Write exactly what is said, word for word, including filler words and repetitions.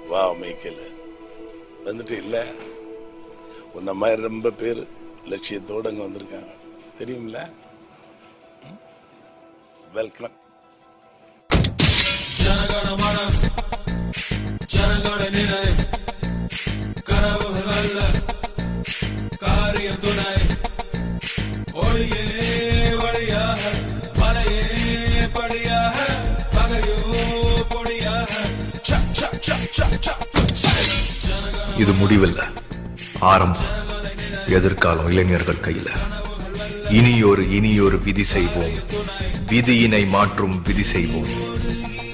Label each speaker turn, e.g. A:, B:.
A: வா மைக்கேல், வந்துட்டு இல்ல உன்ன மாதிரி ரொம்ப பேர் லட்சியத்தோடு அங்கே வந்திருக்காங்க தெரியுமில்ல. வெல்கம்.
B: ஜனகணமன ஜனகண நிலை கனவுகள் அல்ல காரியம் துணை ஒளியே வழியாக மலையே படியாக பகையோ பொடியாக.
C: இது முடிவில்லை, ஆரம்பம். எதிர்காலம் இளைஞர்கள் கையில. இனியொரு இனியொரு விதி செய்வோம், விதியினை மாற்றும் விதி செய்வோம்.